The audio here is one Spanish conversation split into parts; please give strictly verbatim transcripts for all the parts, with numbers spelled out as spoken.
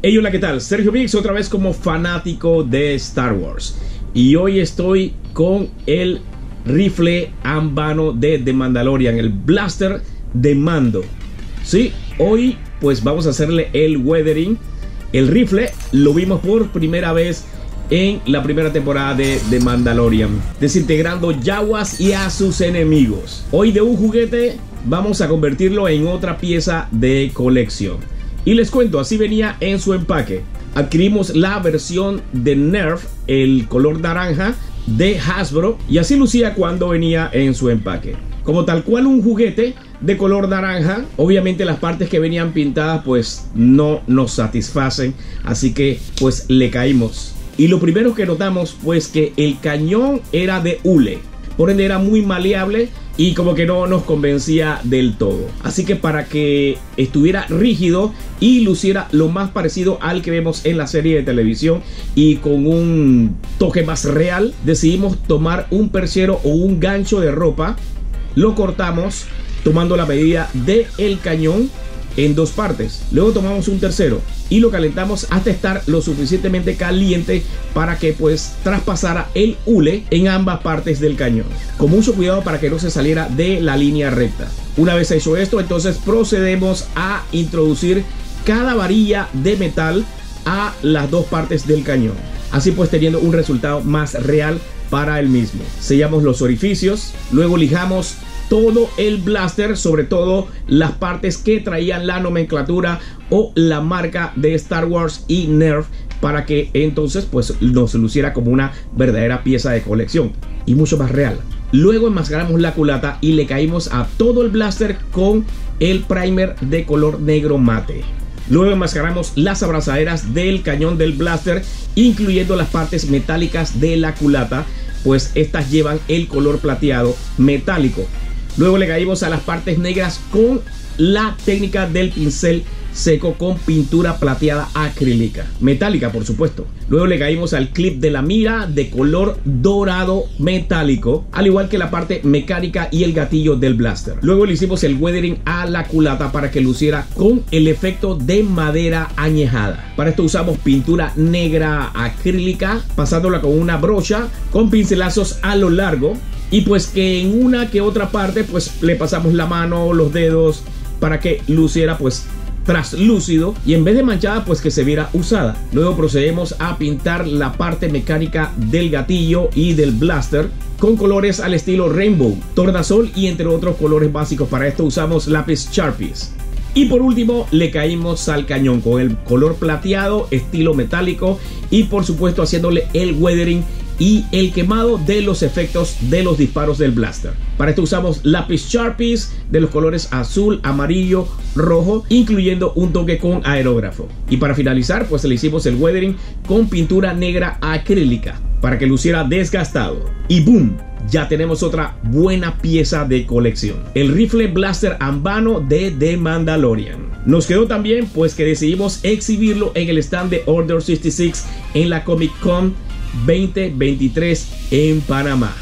Hey, hola, ¿qué tal? Sergio Vix, otra vez como fanático de Star Wars. Y hoy estoy con el rifle en vano de The Mandalorian, el blaster de Mando. Sí, hoy pues vamos a hacerle el weathering. El rifle lo vimos por primera vez en la primera temporada de The Mandalorian, desintegrando yaguas y a sus enemigos. Hoy de un juguete vamos a convertirlo en otra pieza de colección. Y les cuento, así venía en su empaque. Adquirimos la versión de Nerf, el color naranja de Hasbro, y así lucía cuando venía en su empaque. Como tal cual un juguete de color naranja, obviamente las partes que venían pintadas pues no nos satisfacen, así que pues le caímos. Y lo primero que notamos pues que el cañón era de hule, por ende era muy maleable y como que no nos convencía del todo. Así que para que estuviera rígido y luciera lo más parecido al que vemos en la serie de televisión y con un toque más real, decidimos tomar un perchero o un gancho de ropa. Lo cortamos tomando la medida del cañón en dos partes. Luego tomamos un tercero y lo calentamos hasta estar lo suficientemente caliente para que pues traspasara el hule en ambas partes del cañón, con mucho cuidado para que no se saliera de la línea recta. Una vez hecho esto, entonces procedemos a introducir cada varilla de metal a las dos partes del cañón, así pues teniendo un resultado más real para el mismo. Sellamos los orificios, luego lijamos todo el blaster, sobre todo las partes que traían la nomenclatura o la marca de Star Wars y Nerf, para que entonces pues nos luciera como una verdadera pieza de colección y mucho más real. Luego enmascaramos la culata y le caímos a todo el blaster con el primer de color negro mate. Luego enmascaramos las abrazaderas del cañón del blaster, incluyendo las partes metálicas de la culata, pues estas llevan el color plateado metálico. Luego le caímos a las partes negras con la técnica del pincel seco con pintura plateada acrílica, metálica por supuesto. Luego le caímos al clip de la mira de color dorado metálico, al igual que la parte mecánica y el gatillo del blaster. Luego le hicimos el weathering a la culata para que luciera con el efecto de madera añejada. Para esto usamos pintura negra acrílica, pasándola con una brocha con pincelazos a lo largo, y pues que en una que otra parte pues le pasamos la mano, los dedos, para que luciera pues traslúcido y en vez de manchada pues que se viera usada. Luego procedemos a pintar la parte mecánica del gatillo y del blaster con colores al estilo rainbow, tornasol y entre otros colores básicos. Para esto usamos lápiz Sharpies. Y por último le caímos al cañón con el color plateado estilo metálico y por supuesto haciéndole el weathering y el quemado de los efectos de los disparos del blaster. Para esto usamos lápiz Sharpies de los colores azul, amarillo, rojo, incluyendo un toque con aerógrafo. Y para finalizar pues le hicimos el weathering con pintura negra acrílica para que luciera desgastado. Y boom, ya tenemos otra buena pieza de colección, el rifle blaster en vano de The Mandalorian. Nos quedó también pues que decidimos exhibirlo en el stand de Order sesenta y seis en la Comic Con veinte veintitrés en Panamá.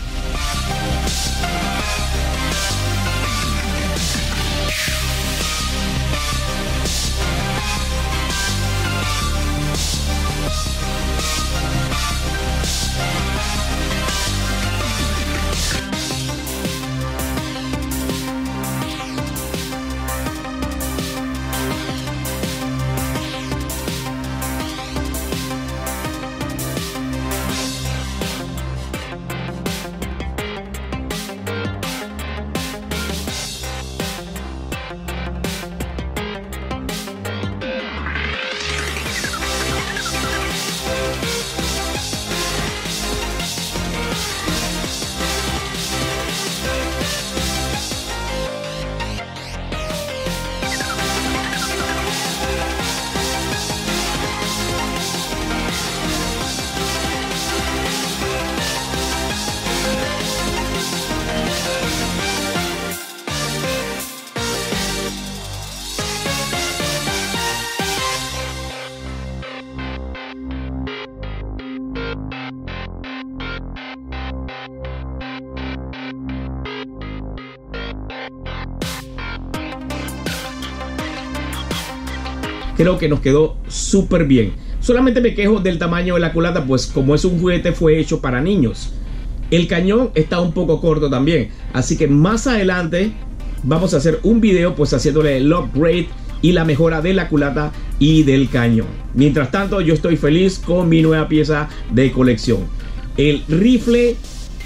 creo que nos quedó súper bien. Solamente me quejo del tamaño de la culata, pues como es un juguete fue hecho para niños. El cañón está un poco corto también, así que más adelante vamos a hacer un video pues haciéndole el upgrade y la mejora de la culata y del cañón. Mientras tanto, yo estoy feliz con mi nueva pieza de colección, el rifle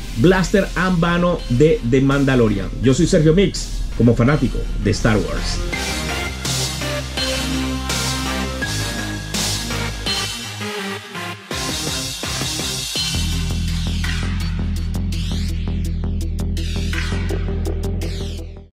blaster en vano de The Mandalorian. Yo soy Sergio Mix, como fanático de Star Wars.